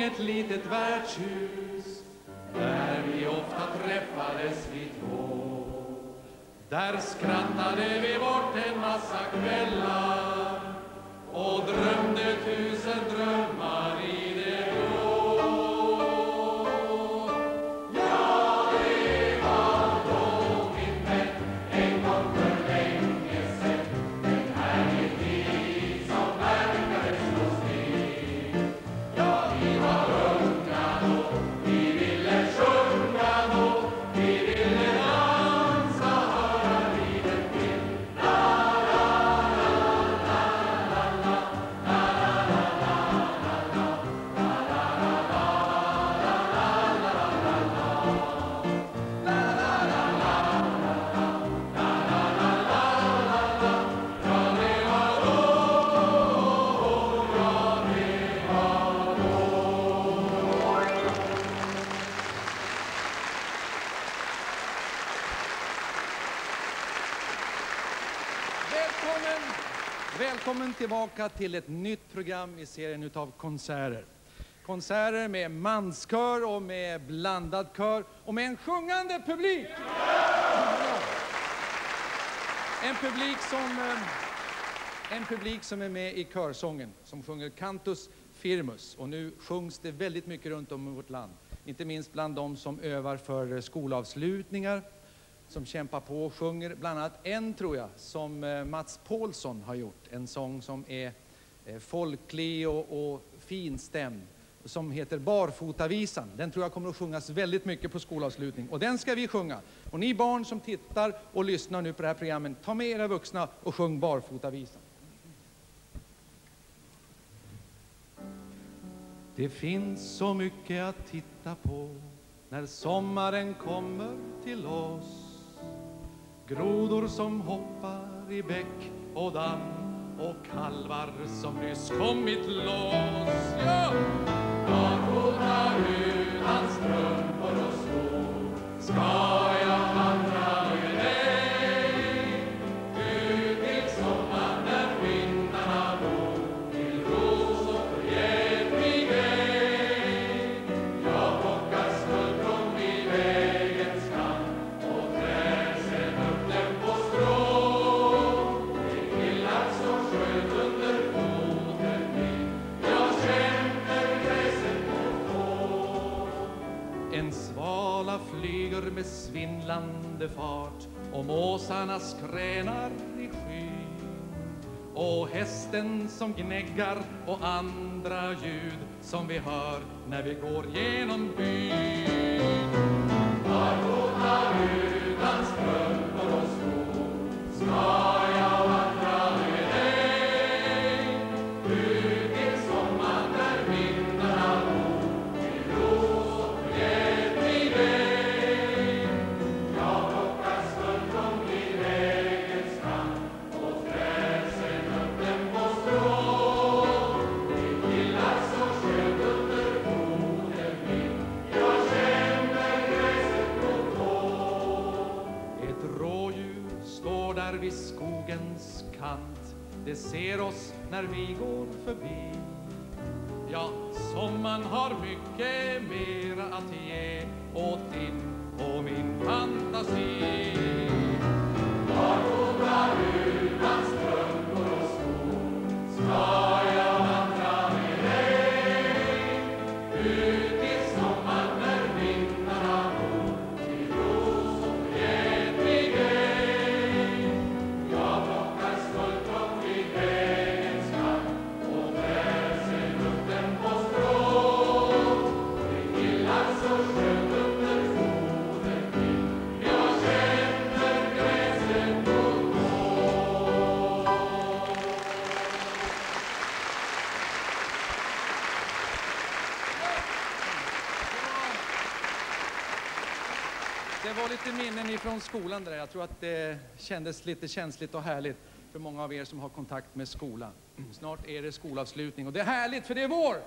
ett litet värdshus där vi ofta träffades vi två. Där skrattade vi bort en massa kvällar och drömde tusen drömmar i det blå. Ja, det var då min vän en gång för länge sedan. En härlig tid som verkade slå still. Ja, vi var unga då, vi ville sjunga då, vi ville dansa, höra livet till. La, la, la, la, la, la, la, la, la, Välkommen tillbaka till ett nytt program i serien utav konserter. Konserter med manskör och med blandad kör och med en sjungande publik. En publik som är med i körsången, som sjunger Cantus Firmus. Och nu sjungs det väldigt mycket runt om i vårt land. Inte minst bland de som övar för skolavslutningar, som kämpar på och sjunger. Bland annat en, tror jag, som Mats Paulsson har gjort. En sång som är folklig och finstämd, som heter Barfotavisan. Den tror jag kommer att sjungas väldigt mycket på skolavslutning. Och den ska vi sjunga. Och ni barn som tittar och lyssnar nu på det här programmet, ta med era vuxna och sjung Barfotavisan. Det finns så mycket att titta på när sommaren kommer till oss. Grodor som hoppar i bäck och damm och kalvar som nyss kommit loss. Ja! Barfota utan strumpor och skor ska jag vandra med dig ut till sommaren där vindarna går till ros och förgätlig grej. Jag plockar skuldron vid vägens kant och trär sen upp den på strå. Det killar så skönt under foten min, jag känner gräset på tå. En svala flyger med svindlande fart och måsarna skränar i skyn. Och hästen som gnäggar och andra ljud som vi hör när vi går genom byn. Barfota utan strumpor och skor ska jag vandra med dig ut till sommaren där vindarna går till ros och förgätlig grej. Jag plockar skuldron vid vägens kant och trär sen upp den på strå. Det killar så skönt under foten min, jag känner gräset på tå. Ett rådjur står där vid skogens kant. Det ser oss när vi går förbi. Ja, sommaren har mycket mer att ge åt din och min fantasi. Barfota utan strumpor och skor ska jag vandra med dig ut till sommaren där vindarna går till ros och förgätlig grej. Jag plockar skuldron vid vägens kant och trär sen upp den på strå. Det killar så skönt under foten min, jag känner gräset på tå. Det var lite minnen ifrån skolan där. Jag tror att det kändes lite känsligt och härligt för många av er som har kontakt med skolan. Snart är det skolavslutning och det är härligt för det är vår!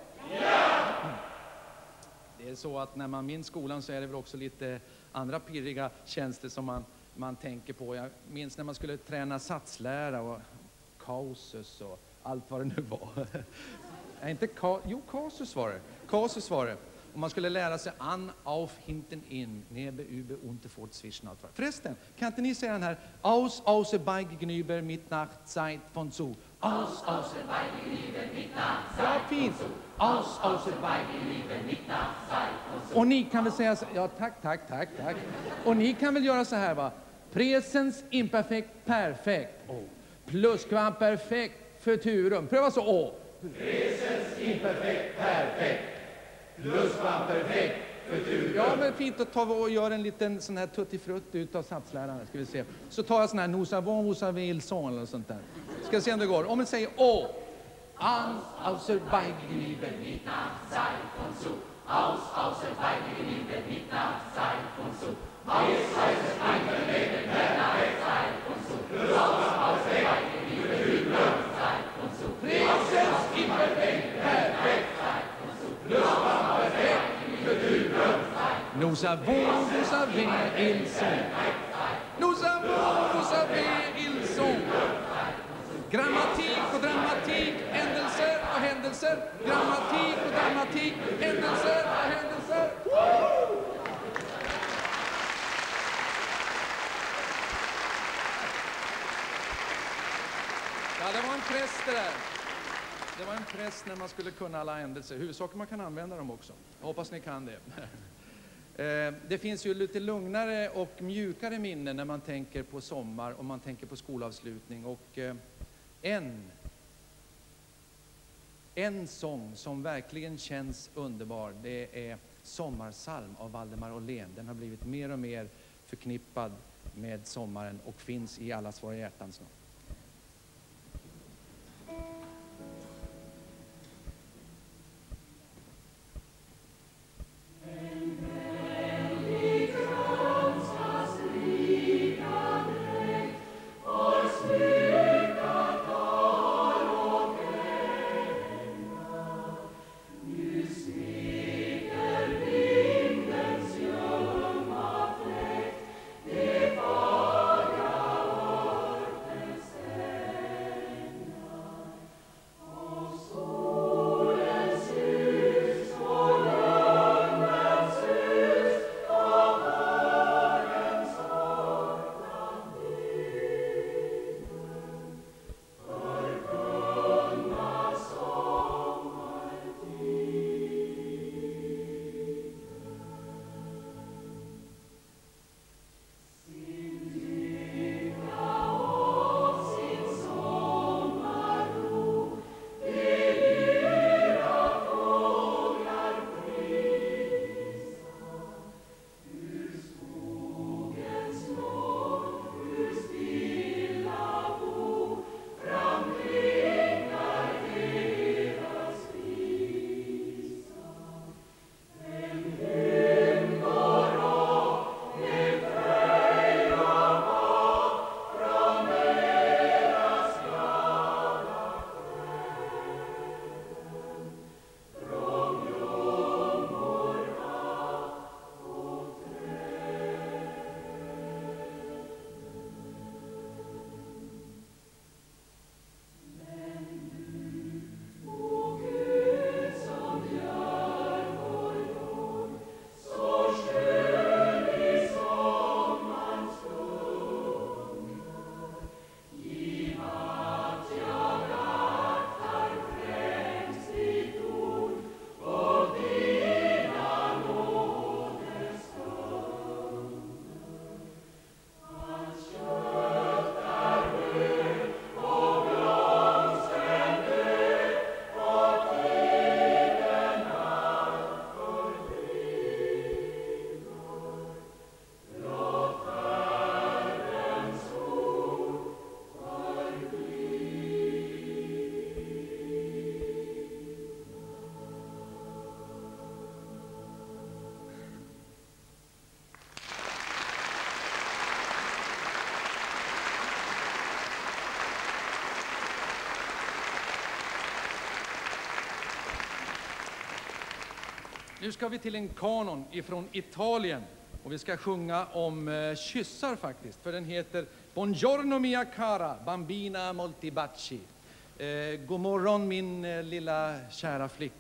Det är så att när man minns skolan så är det väl också lite andra pirriga tjänster som man tänker på. Jag minns när man skulle träna satslära och kausus och allt vad det nu var. Inte jo, kausus var det. Kasus var det. Och man skulle lära sig an, auf, hinten, in, nebe, über, unter, fort, zwischen, allt var. Förresten, kan inte ni säga den här? Aus, außer, bei, gegenüber, mit, nach, Zeit, von, zu. Aus, außer, bei, gegenüber, mit, nach, Zeit, ja, fint. Aus, außer, bei, gegenüber, mit, nach, Zeit, von, zu. Och ni kan väl säga så, ja, tack. Och ni kan väl göra så här, va? Presens, imperfekt, perfekt. Oh. Plusquamperfekt, futurum. Pröva så, å. Presens, imperfekt, perfekt. Plusquamperfekt, futurum. Ja, men fint att ta och göra en liten sån här tuttifrutt utav satsläraren. Ska vi se. Så tar jag sån här nous avons il son eller sånt där. Ska se om det går. Om vi säger å. Ans, außer, bei, gegenüber, mit, nach, Zeit, von, zu. Aus, außer, bei, gegenüber, mit, nach, Zeit, von, zu. Aus, außer, bei, gegenüber, mit, nach, Zeit, von, zu. Aus, außer, bei, gegenüber, Zeit, von, zu. Presens, imperfekt, perfekt, Zeit, von, zu. Plusquamperfekt, futurum. Nous avons il son. Nous avons il son. Grammatik och dramatik, händelser och händelser. Grammatik och dramatik, händelser och händelser. Woo! Ja, det var en press det där. Det var en press när man skulle kunna alla händelser. Huvudsaken man kan använda dem också. Jag hoppas ni kan det. Det finns ju lite lugnare och mjukare minnen när man tänker på sommar och man tänker på skolavslutning. Och en sång som verkligen känns underbar, det är Sommarsalm av Valdemar Åhlén. Den har blivit mer och mer förknippad med sommaren och finns i allas våra hjärtan snart. Nu ska vi till en kanon ifrån Italien. Och vi ska sjunga om kyssar faktiskt. För den heter Buongiorno mia cara, bambina molti baci. God morgon min lilla kära flicka.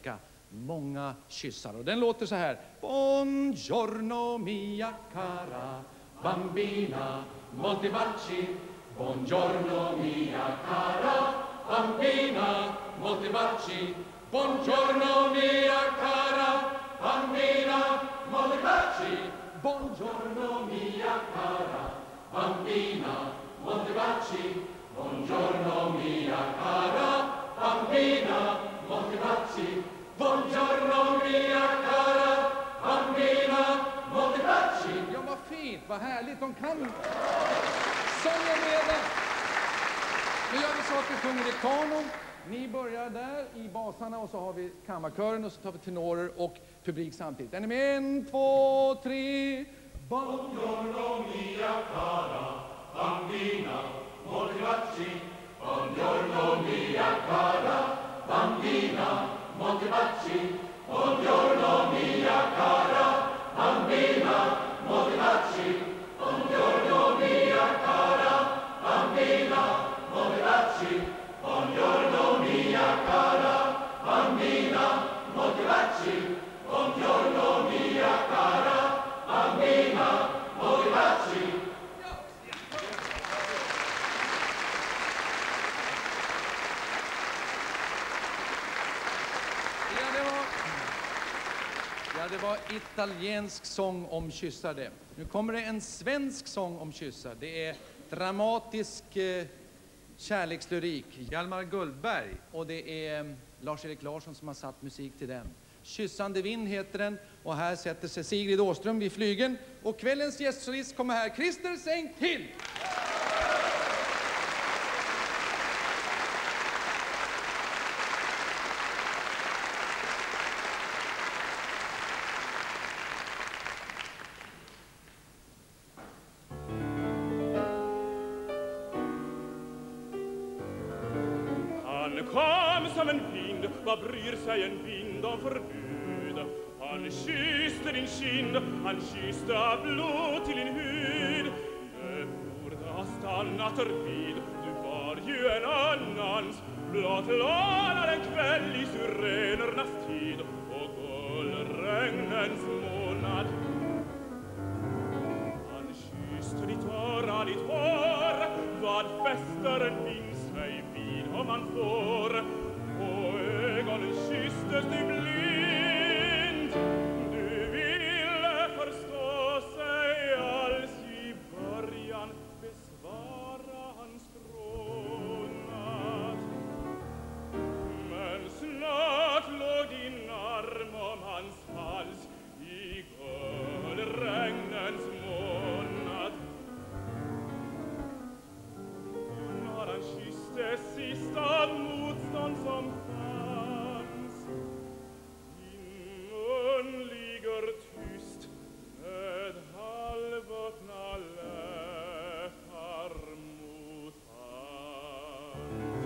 många kyssar. Och den låter så här. Buongiorno mia cara bambina, molti baci. Buongiorno mia cara bambina, molti baci. Buongiorno mia cara bambina, molti baci. Buongiorno mia cara bambina, molti baci. Buongiorno mia cara bambina, molti baci. Buongiorno mia cara bambina, molti baci. Ja, vad fint, vad härligt. De kan sången redan. Nu gör vi så att vi sjunger i kanon. Ni börjar där i basarna och så har vi kammarkören och så tar vi tenorer och publik samtidigt. Är ni med? 1, 2, 3. Buongiorno mia cara bambina, molti baci. Buongiorno mia cara bambina, molti baci. Buongiorno mia cara bambina, molti baci. Buongiorno mia cara bambina, molti baci. Buongiorno mia cara bambina, molti baci. Buongiorno mia cara bambina, molti baci. Ja, det var italiensk sång om kyssar det. Nu kommer det en svensk sång om kyssar. Det är dramatisk kärlekslyrik. Hjalmar Gullberg. Och det är Lars-Erik Larsson som har satt musik till den. Kyssande vind heter den. Och här sätter sig Sigrid Åström vid flygeln. Och kvällens gästsolist kommer här, Christer Sängtill. Kom som en vind, vad bryr sig en vind om förbud? Han kysste din kind, han kysste av blod till din hud. Det borde ha stannat vid, du var ju en annans. Blott lånad en kväll i syrenernas tid och gullregnens månad. Han kysste ditt hår, vad fäster en vind sig vid om man får. På ögonen kysstes du blind. Du ville förstå sig alls i början, besvara hans frånad. Men snart låg din arm om hans hals i gullregnens månad. När han kysste sist av motstånd som fanns, din mun ligger tyst med halvöppna läppar mot hans.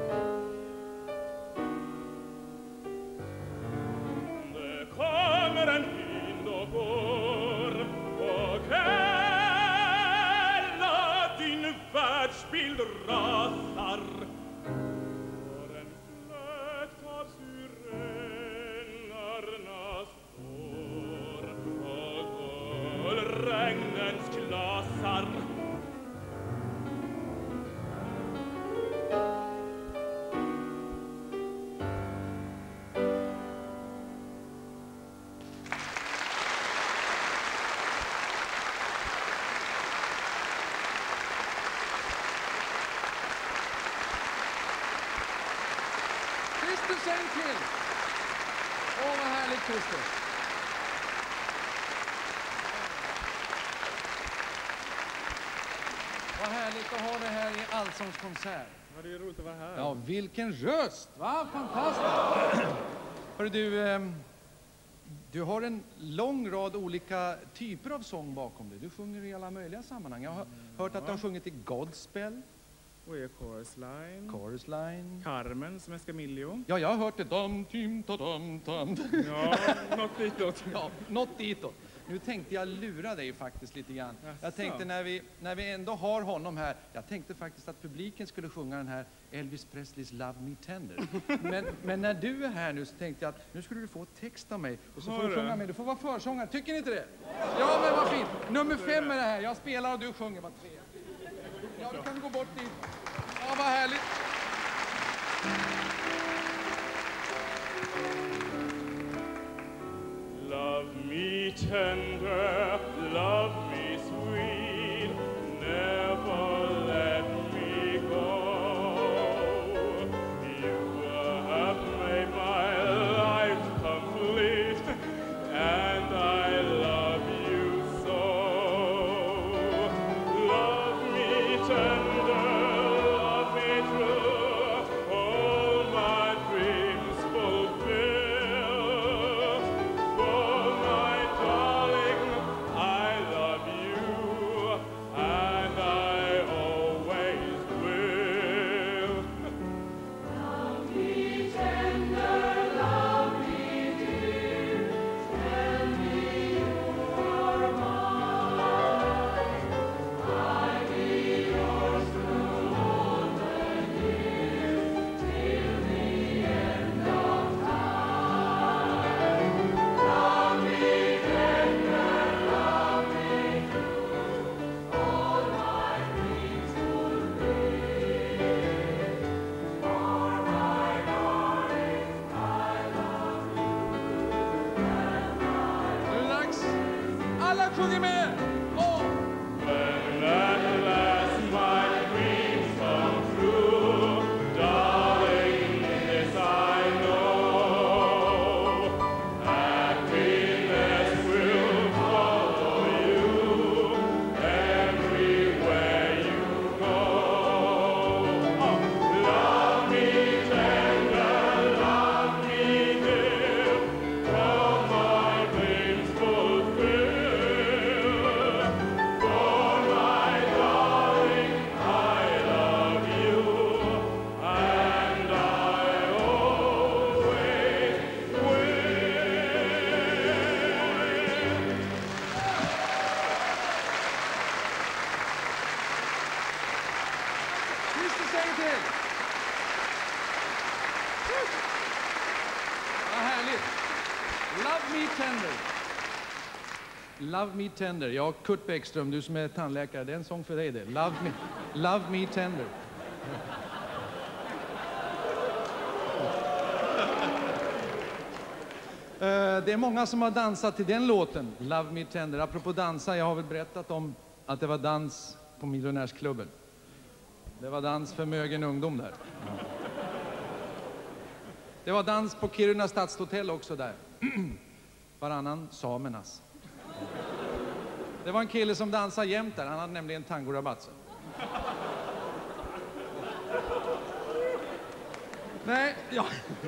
Det kommer en vind och går och hela din världsbild rasar. För en fläkt av syrenernas spår och gullregnens klasar. Christer Sängtill. Åh, vad härligt, Christer. Vad härligt att ha det här i Allsångskonsert. Ja, det är roligt att vara här. Ja, vilken röst! Va? Fantastiskt! Hörru du, du har en lång rad olika typer av sång bakom dig. Du sjunger i alla möjliga sammanhang. Jag har hört att du har sjungit i Godspell, Och är Chorus Line. Chorus Line. Carmen som Escamillo. Ja, jag har hört det. Dum, tim, ta, dum, dum. Ja, något ditåt. Ja, något ditåt. Nu tänkte jag lura dig faktiskt lite grann. Jaså? Jag tänkte när vi ändå har honom här, jag tänkte faktiskt att publiken skulle sjunga den här Elvis Presleys Love Me Tender. Men när du är här nu så tänkte jag att nu skulle du få text av mig och så får du sjunga med. Du får vara försångare, tycker ni inte det? Ja, men vad fint. Nummer 5 är det här. Jag spelar och du sjunger, vad trevligt. Ja, du kan gå bort dit. Ja, vad härligt. Love me tender, love me sweet, never let me go. You have made my life complete, and I love you so. Love me tender, love me true, all my dreams fulfill. Alla sjunger med! Oh. When at last my dreams come true, darling, this I know, happiness will follow you everywhere you go. Love me tender, love me dear, all my dreams fulfill. Love me tender. Love me tender. Ja, Kurt Bäckström, du som är tandläkare, det är en sång för dig det. Love me tender. Det är många som har dansat till den låten, Love me tender. Apropå dansa, jag har väl berättat om att det var dans på Miljonärsklubben. Det var dans för mögen ungdom där. Det var dans på Kiruna Stadshotell också där. Varannan samernas. Det var en kille som dansade jämt där. Han hade nämligen tangorabatt. Nej, ja.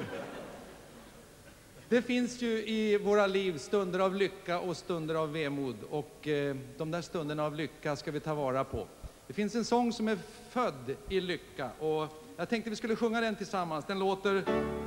Det finns ju i våra liv stunder av lycka och stunder av vemod. Och de där stunderna av lycka ska vi ta vara på. Det finns en sång som är född i lycka. Och jag tänkte vi skulle sjunga den tillsammans. Den låter...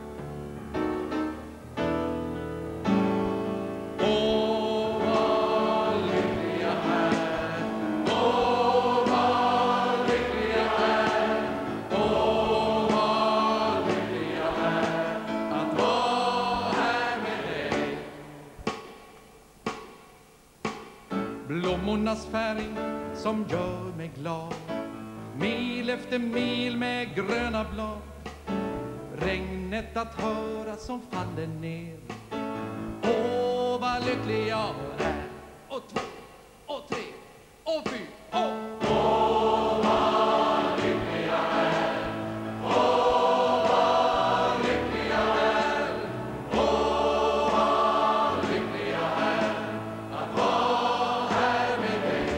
Blommornas färg som gör mig glad, mil efter mil med gröna blad, regnet att höra som faller ner. Åh, vad lycklig jag är. Och 2, och 3, och 4, Åh, vad lycklig jag är. Åh, vad lycklig jag är. Åh, vad lycklig jag är att vara här med dig.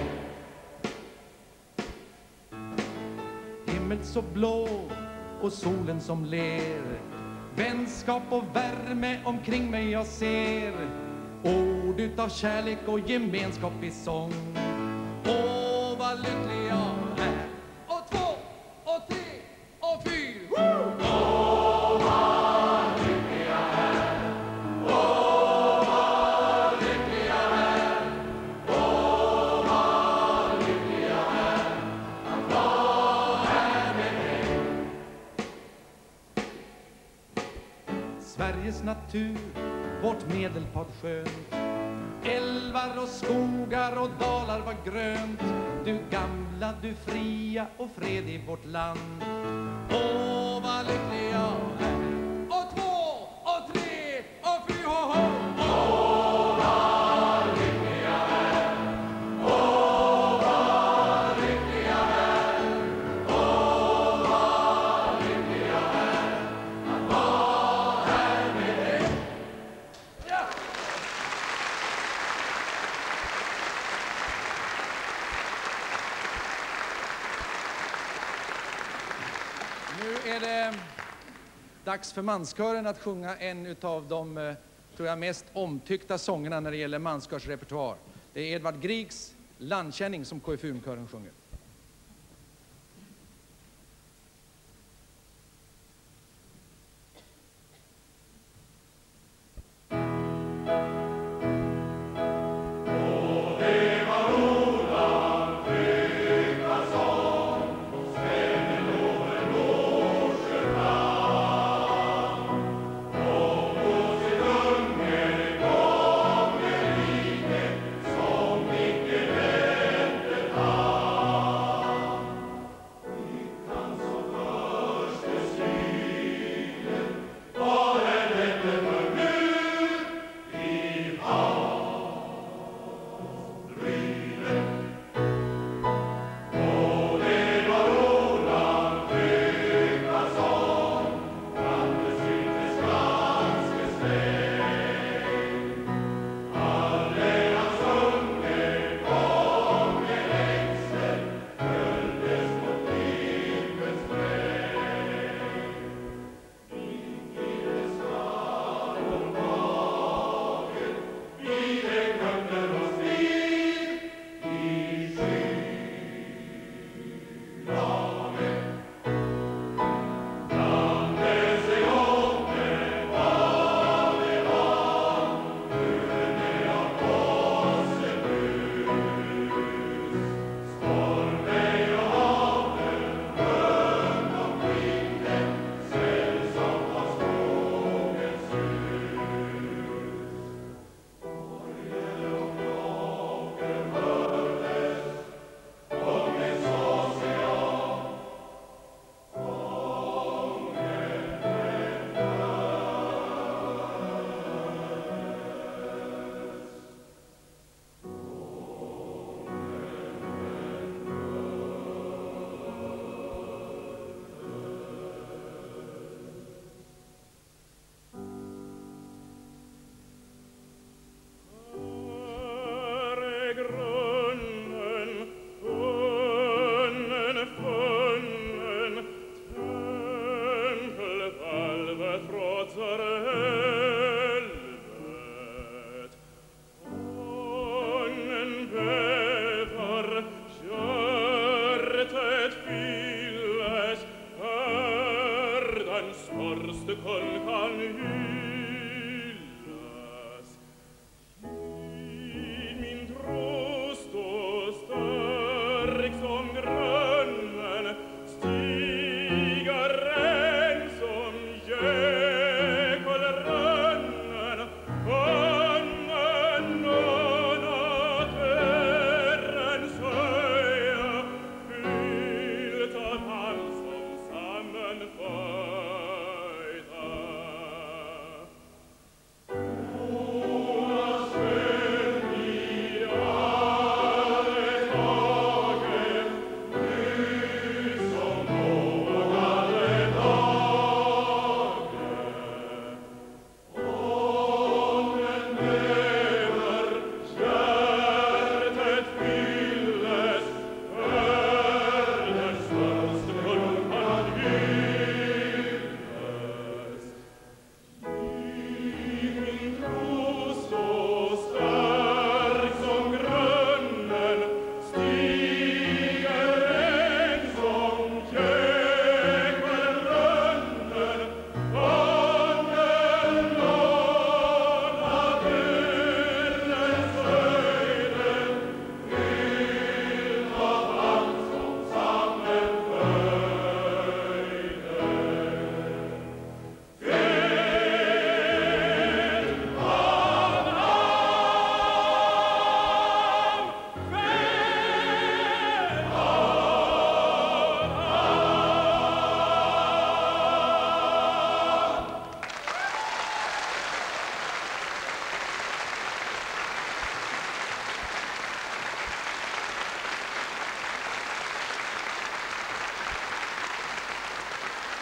Himmel så blå och solen som ler, vänskap och värme omkring mig jag ser, ord utav kärlek och gemenskap i sång. Åh, vad lycklig jag är. Och 2, och 3, och 4. Åh, vad lycklig jag är. Åh, vad lycklig jag är. Sveriges natur, vårt Medelpad skönt. Älvar och skogar och dalar var grönt. Du gamla, du fria och fred i vårt land. Åh, vad lycklig jag är. Och 2, och 3, och 4, ho, ho. Åh, vad lycklig jag är. Åh, vad lycklig jag är. Åh, vad lycklig jag är att vara här med dig. Ja! Nu är det dags för manskören att sjunga en av de, tror jag, mest omtyckta sångerna när det gäller manskörsrepertoar. Det är Edvard Griegs Landkänning som KFUM-kören sjunger.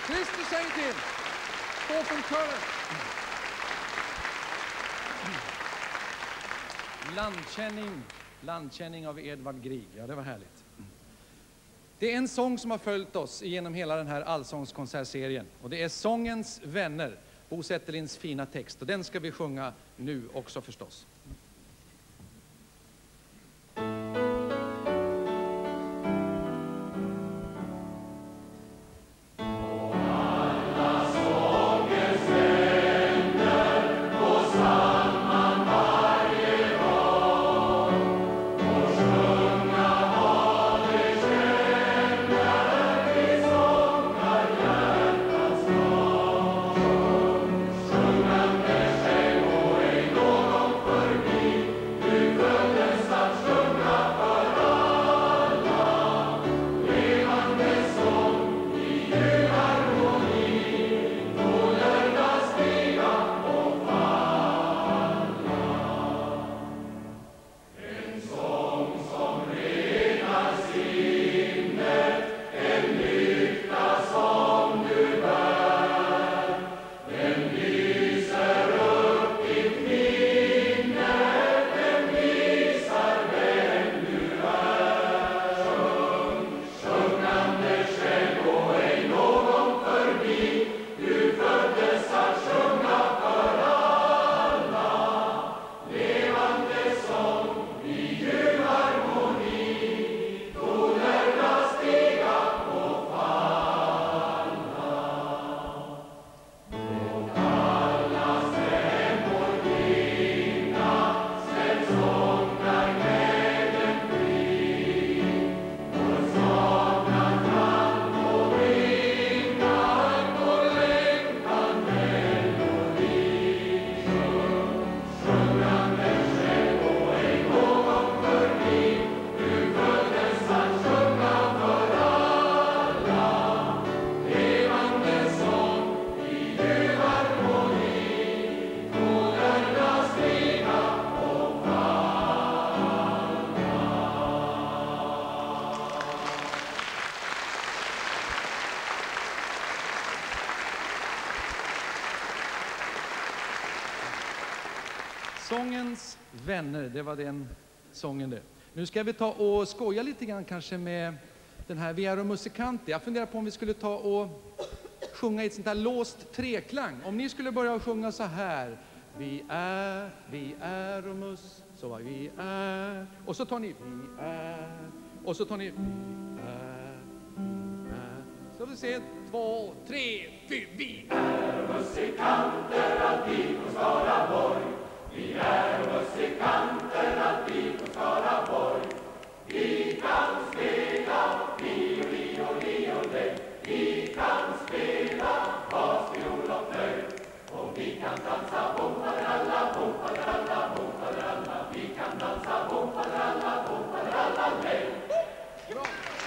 Christer säger till. Två från kören. Landkänning av Edvard Grieg. Ja, det var härligt. Det är en sång som har följt oss genom hela den här allsångskonsertserien. Och det är Sångens vänner. Bo Zetterlinds fina text. Och den ska vi sjunga nu också förstås. Sångens vänner, det var den sången det. Nu ska vi ta och skoja lite grann kanske med den här Viero Musicante. Jag funderar på om vi skulle ta och sjunga i ett sånt här låst treklang. Om ni skulle börja sjunga så här. Vi är och mus, så var vi är. Och så tar ni vi är. Och så tar ni vi är. Så vi ser 2, 3, 4. Vi är musikanter alltid på Skaraborg. Vi är musikanter alltid på Skaraborg. Vi kan spela violin. Vi kan spela bas, fiol och flöjt. Och vi kan dansa bomfadralla, bomfadralla, bomfadralla. Vi kan dansa bomfadralla, bomfadralla, lej. Bra!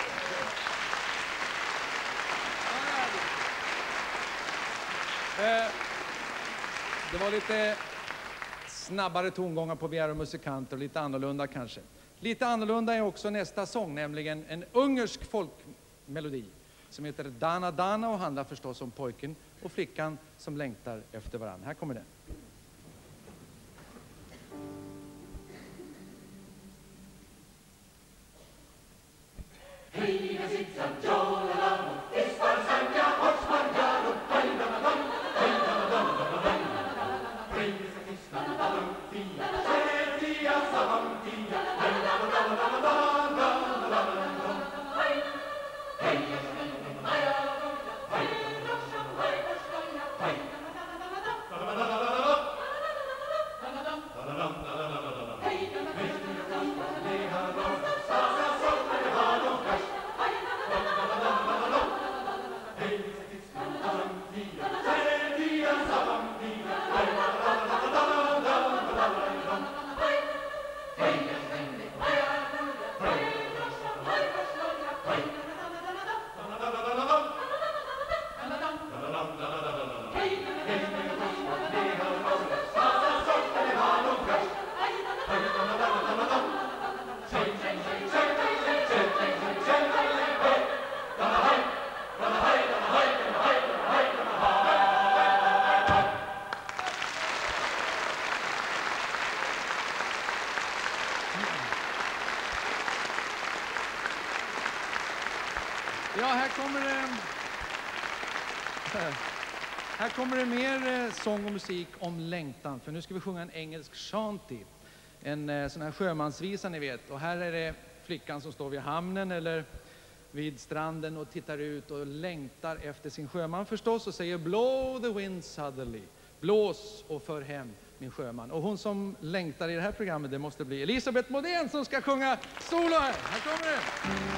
Det var lite snabbare tongångar på Viero Musicante och lite annorlunda kanske. Lite annorlunda är också nästa sång, nämligen en ungersk folkmelodi som heter Dana Dana och handlar förstås om pojken och flickan som längtar efter varann. Här kommer den. Här kommer det mer sång och musik om längtan. För nu ska vi sjunga en engelsk shanty. En sån här sjömansvisa ni vet. Och här är det flickan som står vid hamnen eller vid stranden och tittar ut och längtar efter sin sjöman förstås. Och säger blow the wind southerly. Blås och för hem min sjöman. Och hon som längtar i det här programmet, det måste bli Elisabeth Modén som ska sjunga solo här. Här kommer det!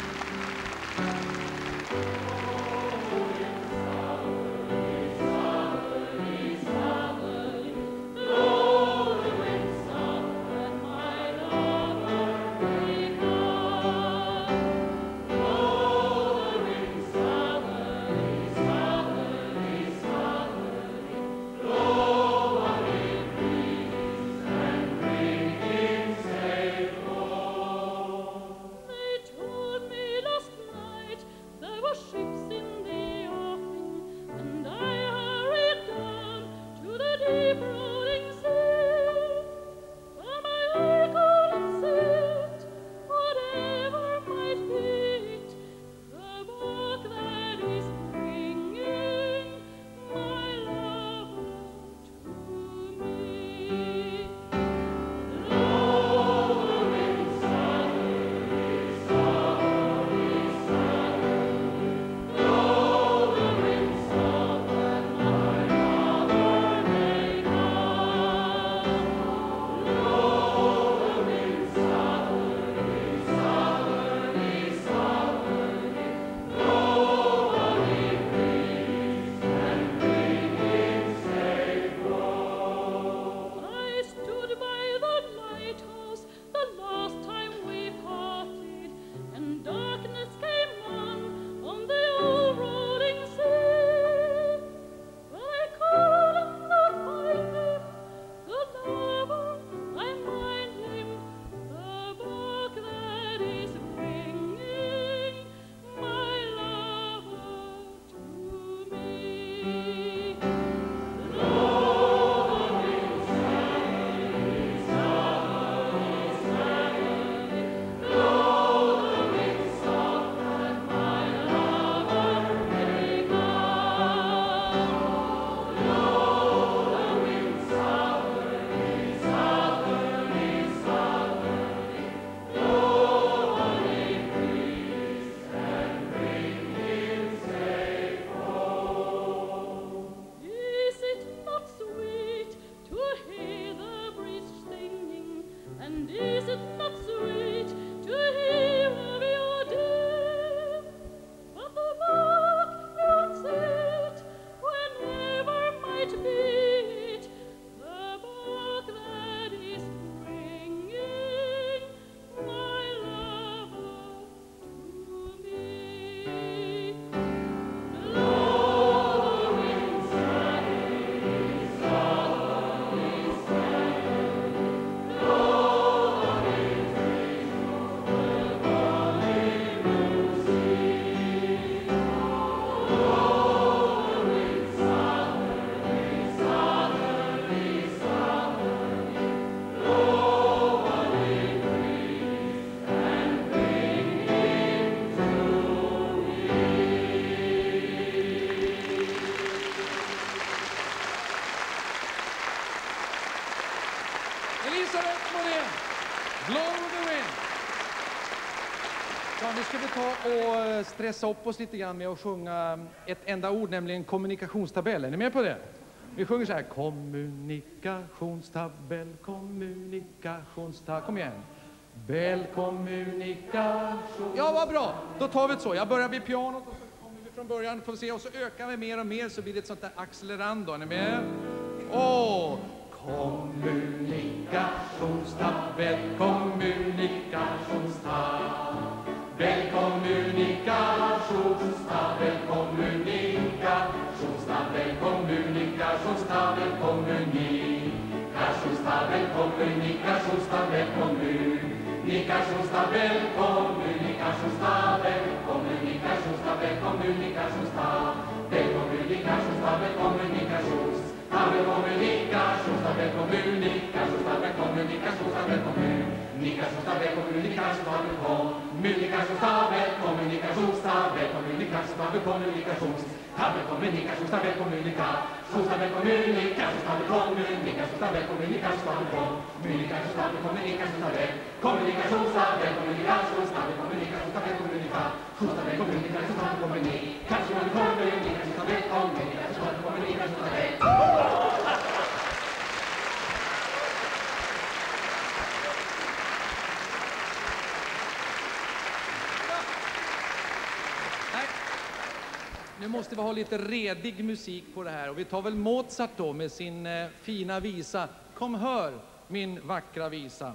Elisabeth Modén, Blow the Wind. Ja, nu ska vi ta och stressa upp oss lite grann med att sjunga ett enda ord, nämligen kommunikationstabell. Är ni med på det? Vi sjunger så här: kommunikationstabell, kommunikationstabell. Kom igen. Kommunikation. Ja, vad bra. Då tar vi det så. Jag börjar vid pianot och så kommer vi från början. Får vi se. Och så ökar vi mer och mer så blir det ett sånt där accelerando. Är ni med? Kommunikationstabell, kommunikationstabell, kommunikationstabell, kommunikationstabell, kommunikationstabell, kommunikationstabell, kommunikationstabell, kommunikationstabell, kommunikationstabell, kommunikationstabell, kommunikationstabell, kommunikationstabell, kommunikationstabell, kommunikationstabell, kommunikationstabell, kommunikationstabell, kommunikationstabell, kommunikationstabell, kommunikationstabell, Kommunikationsdag, kommunikationsdag, kommunikationsdag, kommunikationsdag, kommunikationsdag, kommunikationsdag, kommunikationsdag, kommunikationsdag, kommunikationsdag, kommunikationsdag, kommunikationsdag, kommunikationsdag, kommunikationsdag, kommunikationsdag, kommunikationsdag, kommunikationsdag, kommunikationsdag. Nu måste vi ha lite redig musik på det här och vi tar väl Mozart då med sin fina visa. Kom hör min vackra visa.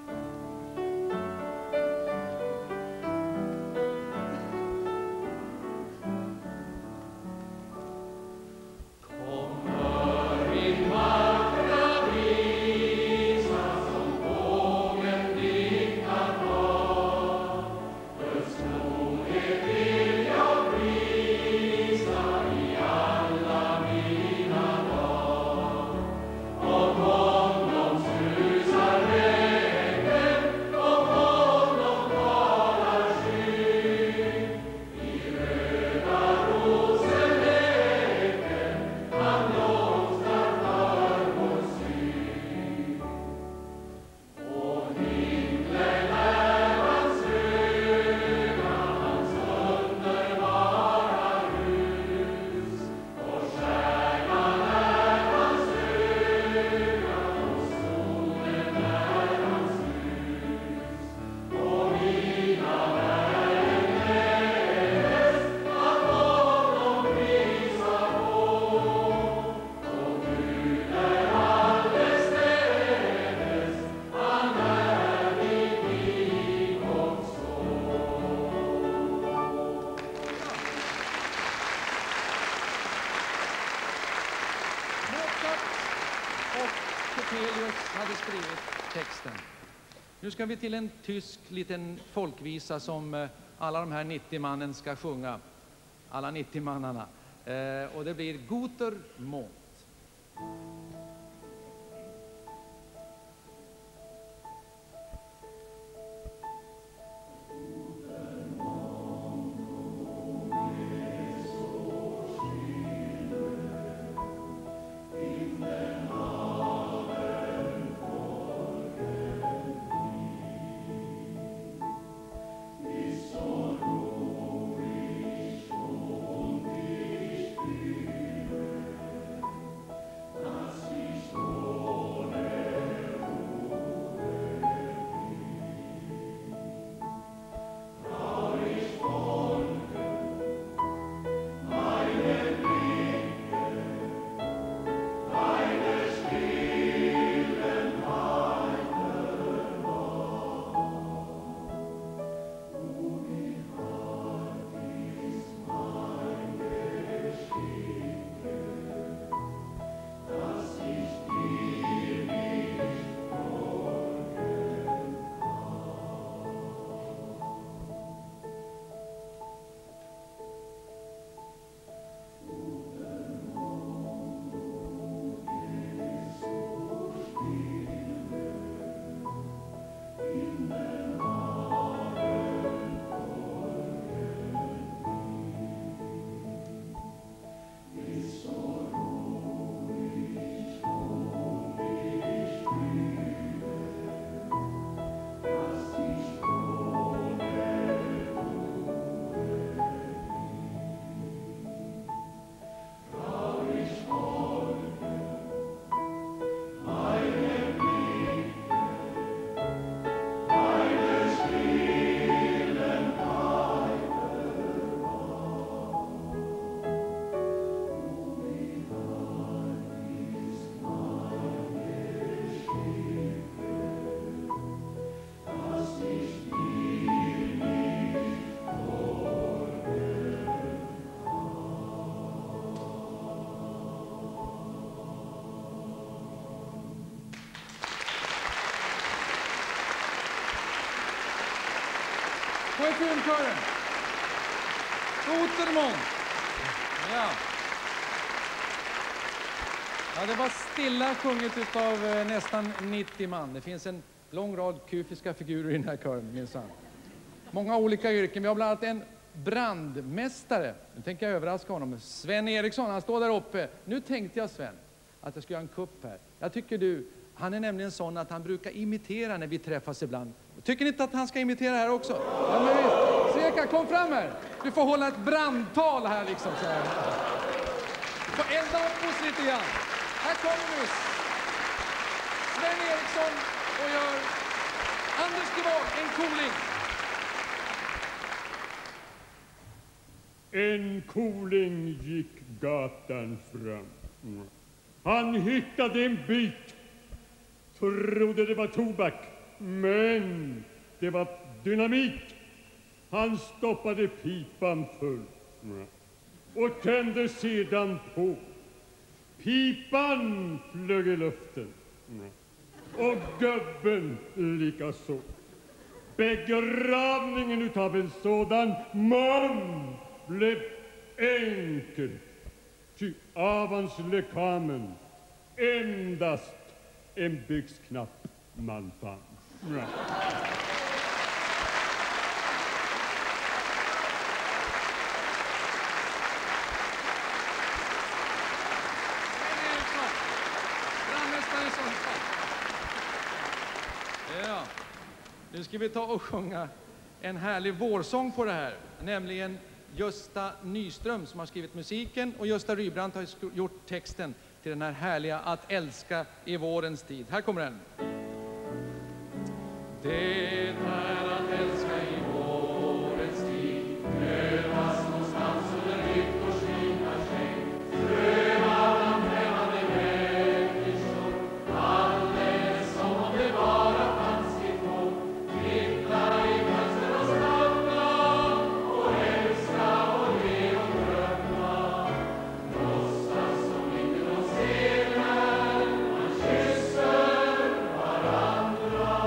Hade skrivit texten. Nu ska vi till en tysk liten folkvisa som alla de här 90 mannen ska sjunga. Alla 90 mannarna. Och det blir Guter Mond. Poetymkören. Guter Mond. Ja. Ja, det var stilla sjunget av nästan 90 man. Det finns en lång rad kufiska figurer i den här kören, minsann. många olika yrken. Vi har bland annat en brandmästare. Nu tänker jag överraska honom. Sven Eriksson, han står där uppe. Nu tänkte jag, Sven, att jag ska göra en kupp här. Jag tycker han är nämligen sån att han brukar imitera när vi träffas ibland. Tycker ni inte att han ska imitera här också? Ja, men visst. Sveka, kom fram här. Du får hålla ett brandtal här liksom. Så här. Du får elda upp oss lite grann. Här kommer vi. Sven Eriksson och gör Anders Gevard, en koling. En koling gick gatan fram. Han hittade en bit. Trodde det var tobak, men det var dynamit. Han stoppade pipan full och tände sedan på. Pipan flög i luften och gubben likaså. Begravningen utav en sådan man blev enkel, ty av hans lekamen endast en byxknapp man fann. Ja, nu ska vi ta och sjunga en härlig vårsång på det här, nämligen Gösta Nyström som har skrivit musiken och Gösta Rybrandt har gjort texten till den här härliga Att älska i vårens tid. Här kommer den. Det är att älska i vårens tid, prövas någonstans under ryck och slitna käng, pröva bland främmande människor, alldeles som om det bara fanns i två, titta i fönster och stanna, och älska och le och drömma, låtsas som inte de ser när man kysser varandra.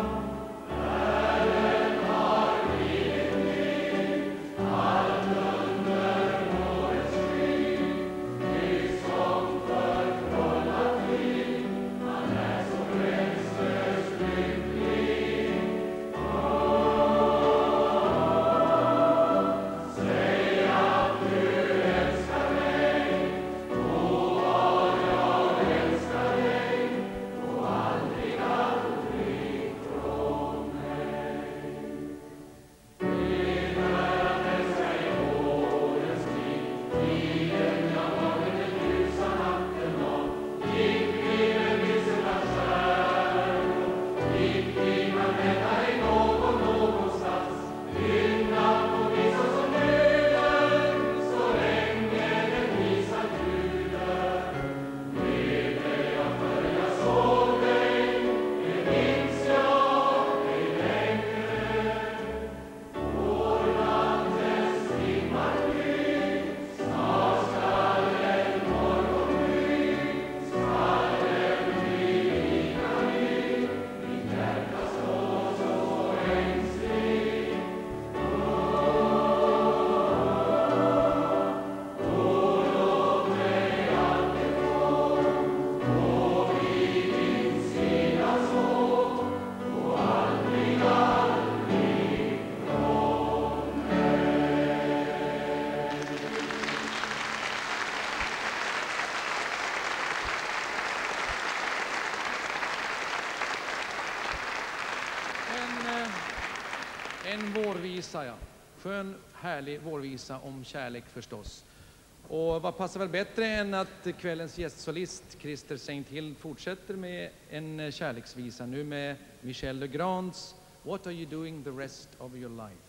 En vårvisa, ja. Skön, härlig vårvisa om kärlek förstås. Och vad passar väl bättre än att kvällens gästsolist Christer Saint-Hild fortsätter med en kärleksvisa nu med Michel Legrands What are you doing the rest of your life?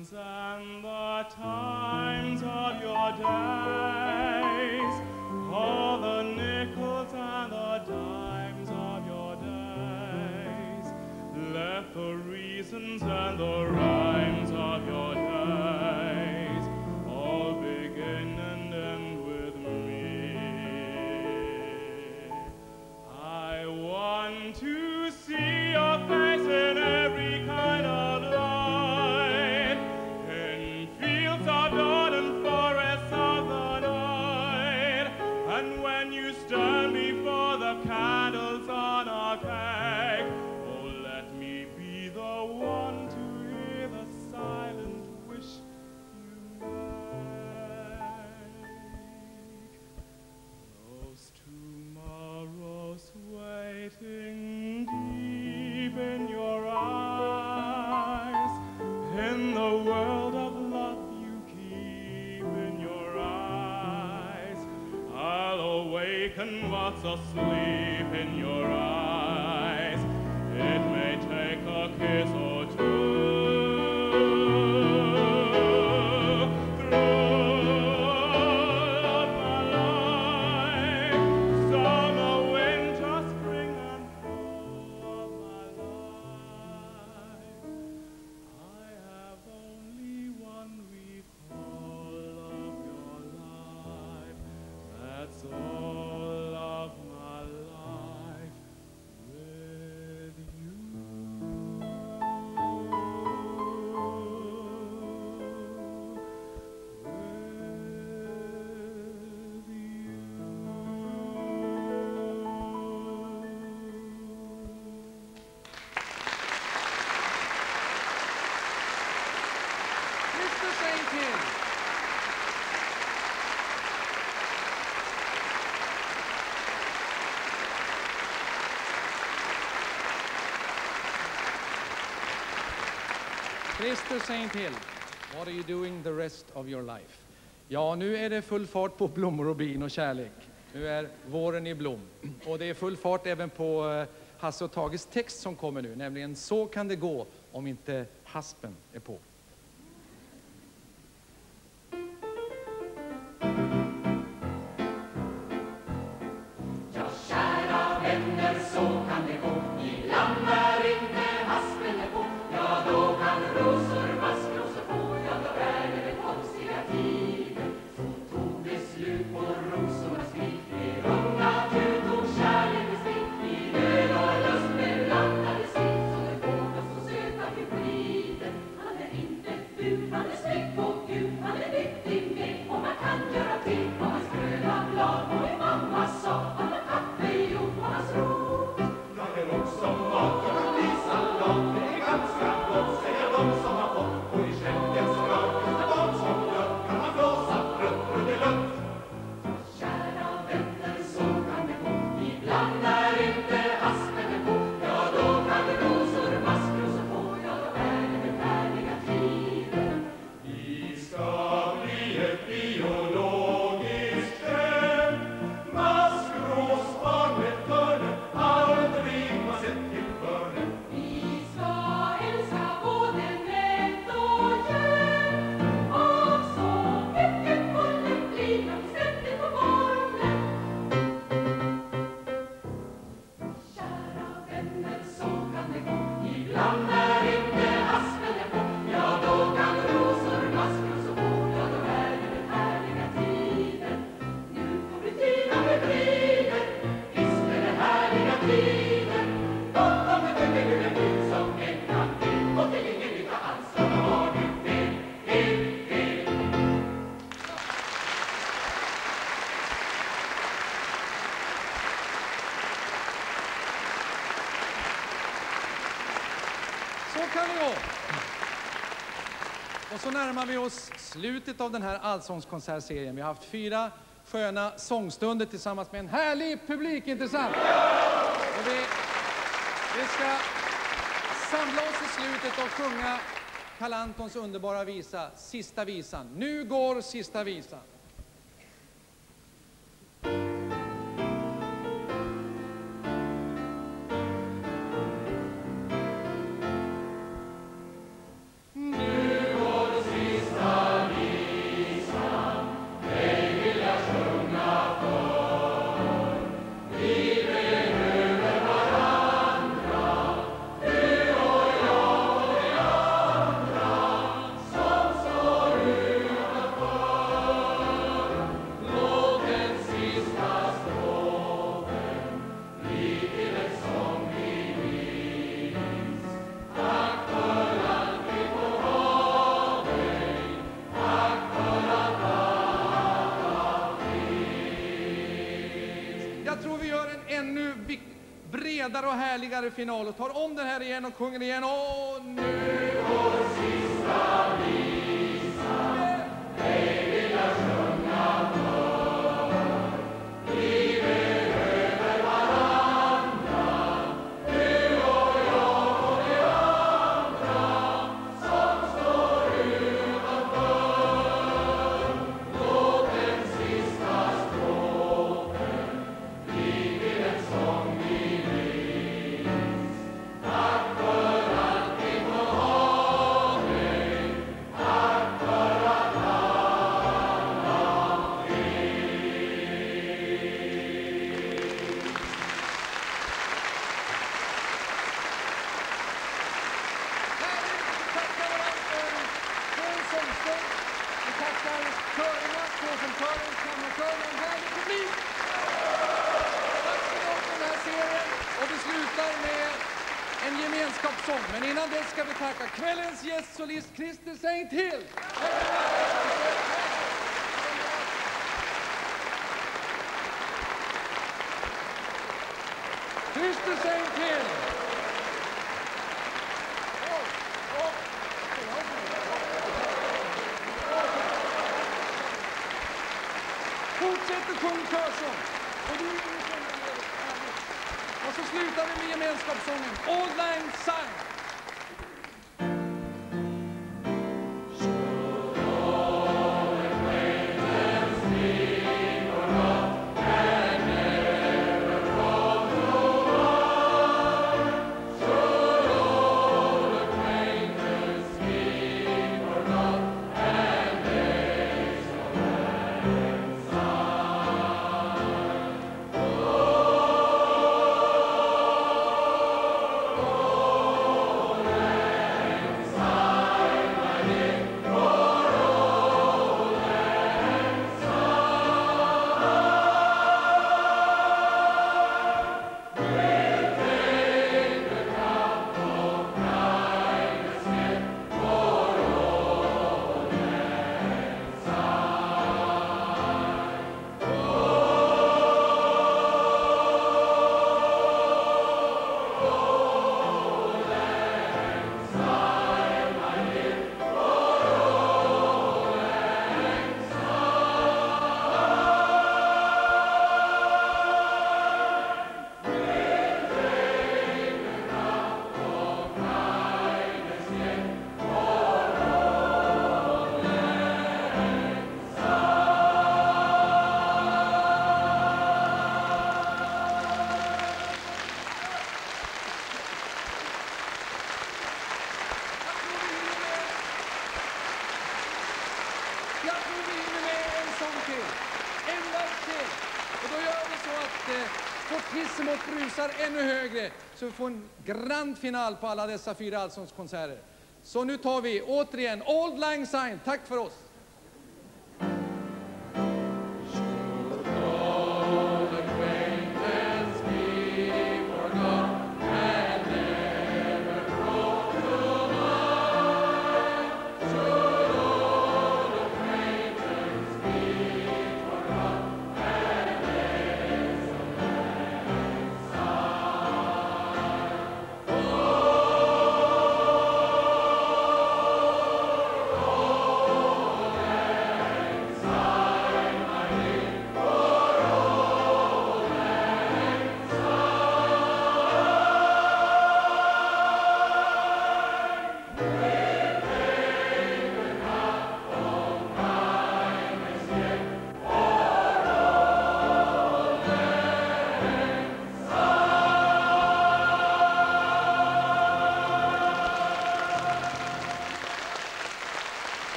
And the times of your days let the reasons and the rhymes of your days all begin and end with me. I want to see your face in every kind of light, in fields of dawn and forests of the night, and when you stand before the candles on a keg, oh, let me be the one to hear the silent wish you make. Those tomorrows waiting deep in your eyes, in the world of love you keep in your eyes, I'll awaken what's asleep in your eyes. It may take a kiss or two. Throughout my life, summer, winter, spring, and fall of my life, I have only one recall of your life. That's all of my life with you. Mr. St. Hill. Mr. St. Hill, what are you doing the rest of your life? Ja, nu är det full fart på blommor och bin och kärlek. Nu är våren i blom. Och det är full fart även på Hasse och Tages text som kommer nu. Nämligen Så kan det gå om inte haspen är på. Ja, kära vänner, så kan det gå. Ibland när inte haspen är på, ja, då kan rosor, maskrosor få, ja, då är det konstiga tider. Så tog det slut på rosornas krig, det unga tog kärlekens krig, i död och lust blandade sig, så det fåglar så söta hybrider. Han är inte ful, han är snygg och gul, han är nyttig med, och man kan göra till på hans gröna blad, och min mamma sa, han har kaffe gjort på hans rot. Jag är också mat och sallad, det är ganska gott, säger de som har fått, och i släktens grav finns det barn som gör, kan man blåsa rutt. Kära vänner, så kan det gå, ibland när inte haspen är på, ja, då kan det rosor, maskrosor få, ja, då är det härliga tider. Vi ska bli ett biologiskt hem, maskrosbarn med törnen, aldrig man sett till börnen. Vi ska älska både mätt och jämt, och så mycket bollen blir när vi sätter på bollen. Kära vänner, så kan det gå, ibland när inte haspen är på, ja, då kan rosor, maskrosor få, ja, då är det härliga tider. Nu får vi fina hybrider, visst är det härliga tider. Gott om det bygger du en bud som en kan till, och till ingen nytta alls, då har du fel. Så kan det gå. Och så närmar vi oss slutet av den här allsångskonsertserien. Vi har haft 4 sköna sångstunder tillsammans med en härlig publik, intressant. Och vi ska samla oss i slutet och sjunga Karl Antons underbara visa, Sista visan. Nu går sista visan. Vi behöver varandra, du och bredare och härligare final och tar om den här igen och sjunger igen. Och nu gemenskapssång. Men innan dess ska vi tacka kvällens gästsolist Christer Saint-Hill. Christer Saint-Hill. Fortsätter sjung körsång. Och så slutar vi med gemenskapssången Auld Lang Syne. Fortissimot brusar ännu högre så vi får en grand final på alla dessa 4 allsångskonserter. Så nu tar vi återigen Auld Lang Syne. Tack för oss!